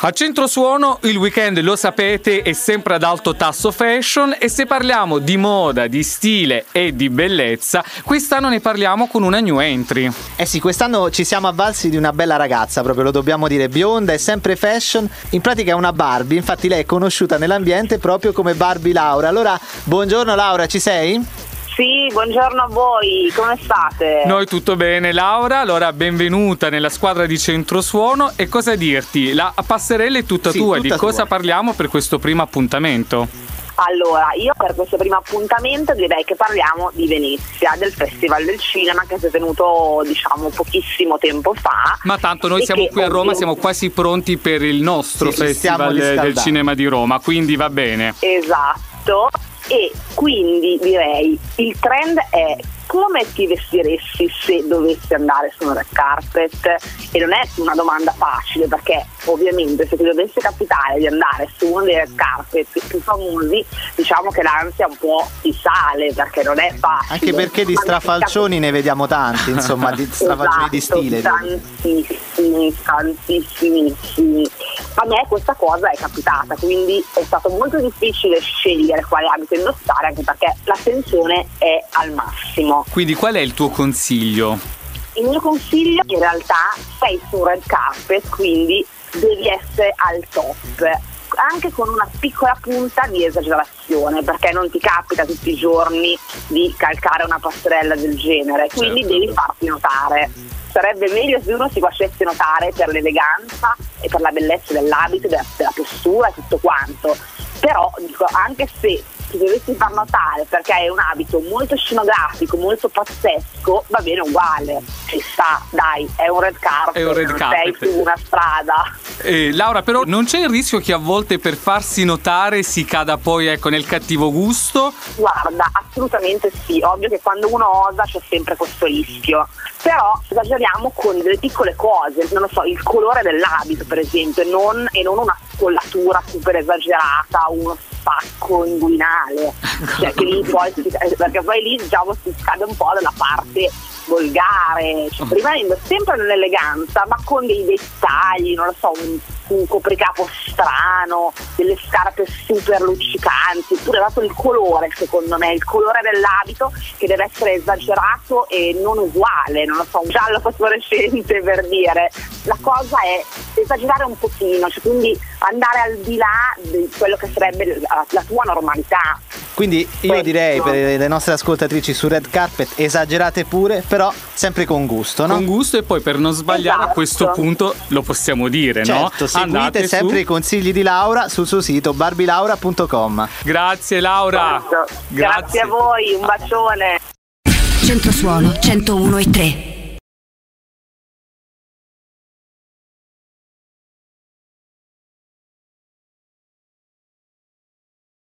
A Centrosuono il weekend, lo sapete, è sempre ad alto tasso fashion e se parliamo di moda, di stile e di bellezza, quest'anno ne parliamo con una new entry. Eh sì, quest'anno ci siamo avvalsi di una bella ragazza, proprio lo dobbiamo dire, bionda e sempre fashion, in pratica è una Barbie, infatti lei è conosciuta nell'ambiente proprio come Barbie Laura. Allora, buongiorno Laura, ci sei? Sì, buongiorno a voi, come state? Noi tutto bene Laura, allora benvenuta nella squadra di Centrosuono e cosa dirti? La passerella è tutta tua, di cosa parliamo per questo primo appuntamento? Allora, io per questo primo appuntamento direi che parliamo di Venezia, del Festival del Cinema che si è tenuto diciamo pochissimo tempo fa. Ma tanto noi siamo qui a Roma, siamo quasi pronti per il nostro Festival del Cinema di Roma, quindi va bene. Esatto. E quindi direi il trend è come ti vestiresti se dovessi andare su un red carpet, e non è una domanda facile perché ovviamente se ti dovesse capitare di andare su uno dei red carpet più famosi diciamo che l'ansia un po' ti sale perché non è facile, anche perché di strafalcioni ne vediamo tanti, insomma, di strafalcioni di stile tantissimissimi. A me questa cosa è capitata, quindi è stato molto difficile scegliere quale abito indossare, anche perché la tensione è al massimo. Quindi qual è il tuo consiglio? Il mio consiglio in realtà sei su un red carpet, quindi devi essere al top, anche con una piccola punta di esagerazione, perché non ti capita tutti i giorni di calcare una passerella del genere, quindi devi farti notare. Sarebbe meglio se uno si facesse notare per l'eleganza e per la bellezza dell'abito, della postura e tutto quanto. Però dico, anche se ti dovessi far notare perché è un abito molto scenografico, molto pazzesco, va bene uguale, ci sta, dai, è un red carpet, sei su una strada. Laura, però non c'è il rischio che a volte per farsi notare si cada poi nel cattivo gusto? Guarda, assolutamente sì, ovvio che quando uno osa c'è sempre questo rischio, però esageriamo con delle piccole cose, non lo so, il colore dell'abito per esempio, non una scollatura super esagerata, uno spacco inguinale, cioè che lì poi perché poi lì diciamo si scade un po' dalla parte volgare, cioè, rimanendo sempre nell'eleganza ma con dei dettagli, non lo so, un copricapo strano, delle scarpe super luccicanti, oppure proprio il colore, secondo me, il colore dell'abito che deve essere esagerato e non uguale, non lo so, un giallo fosforescente per dire. La cosa è esagerare un pochino, cioè quindi andare al di là di quello che sarebbe la tua normalità. Quindi io direi per le nostre ascoltatrici su red carpet esagerate pure, però sempre con gusto, no? Con gusto, e poi per non sbagliare a questo punto lo possiamo dire, certo, no? Seguite sempre i consigli di Laura sul suo sito barbilaura.com. Grazie Laura. Grazie a voi, un bacione. Centrosuono 101.3